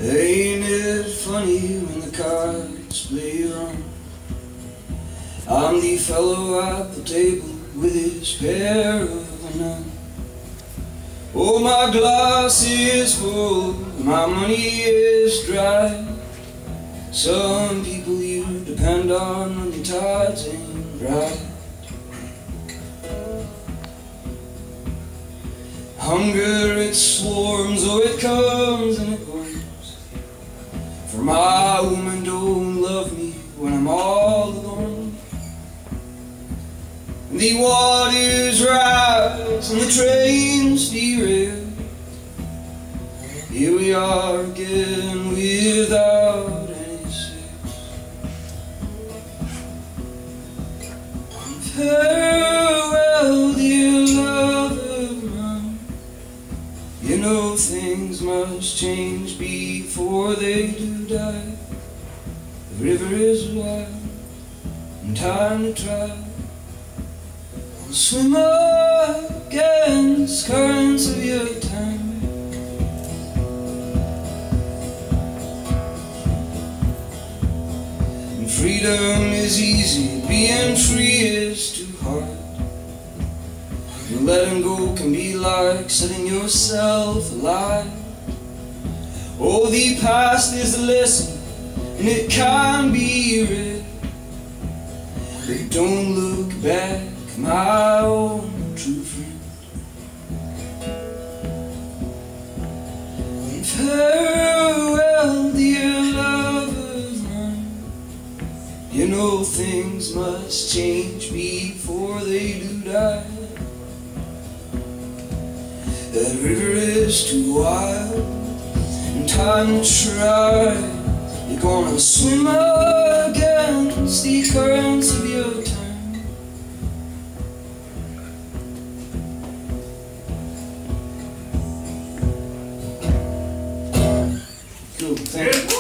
Ain't it funny when the cards play wrong? I'm the fellow at the table with his pair of none. Oh, my glass is full, my money is dry. Some people you depend on when the tides ain't right. Hunger, it swarms, oh it comes and it goes. For my woman don't love me when I'm all alone. The waters rise and the trains derail. Here we are again without any sails. Farewell, dear love of mine. You know things must change before they do die. The river is wide and time to try. I'll swim against currents of your time. And freedom is easy, being free is too hard. And letting go can be like setting yourself alight. Oh, the past is a lesson, and it can be read. But don't look back, my own true friend. And farewell, dear lovers mine. You know things must change before they do die. That river is too wild and time to try. You're gonna swim against the currents of your time. Cool, thank you.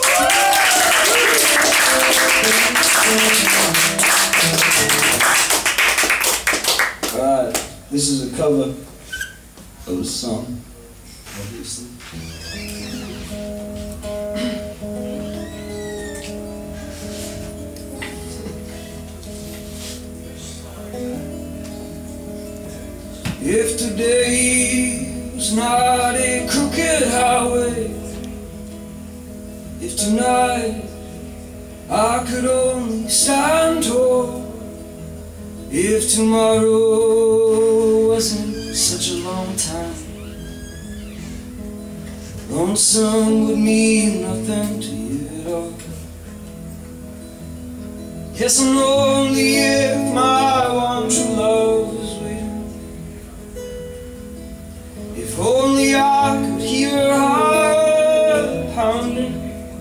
Alright, this is a cover of a song, obviously. If today was not a crooked highway, if tonight I could only stand tall, if tomorrow wasn't such a long time, lonesome would mean nothing to you at all. Yes, and only if my one true love was waiting. If only I could hear her heart pounding.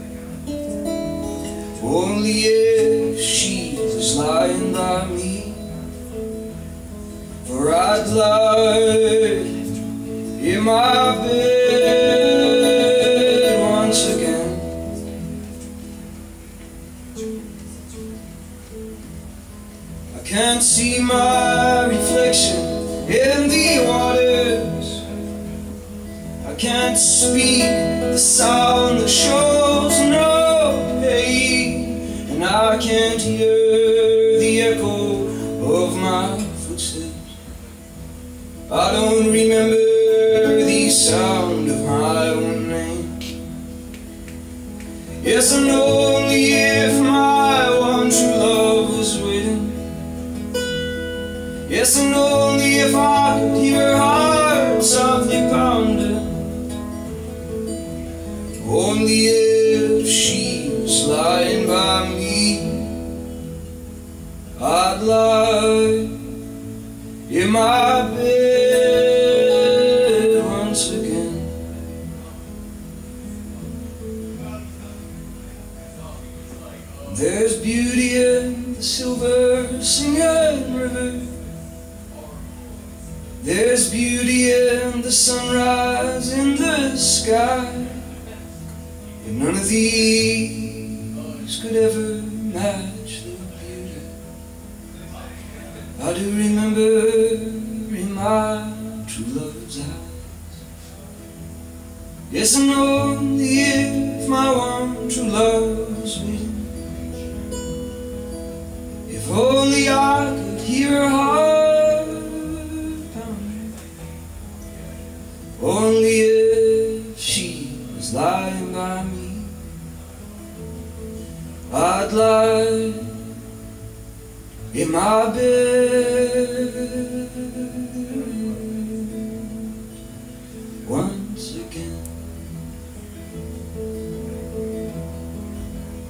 Only if she was lying by me. For I'd lie in my bed once again. I can't see my reflection in the waters. I can't speak the sound that shows no pain. And I can't hear the echo of my footsteps. I don't remember the sound of my own name. Yes, and only if my one true love was waiting. Yes, and only if I could hear her heart softly pounding. Only if she was lying by me, I'd lie in my bed once again. There's beauty in the silver singing river. There's beauty in the sunrise in the sky. And none of these could ever match the beauty I do remember in my true love's eyes. Yes, I know if my one true love was waiting, if only I could hear her heart pounding, only if she was lying by me, I'd lie in my bed once again.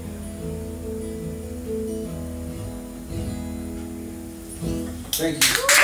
Thank you.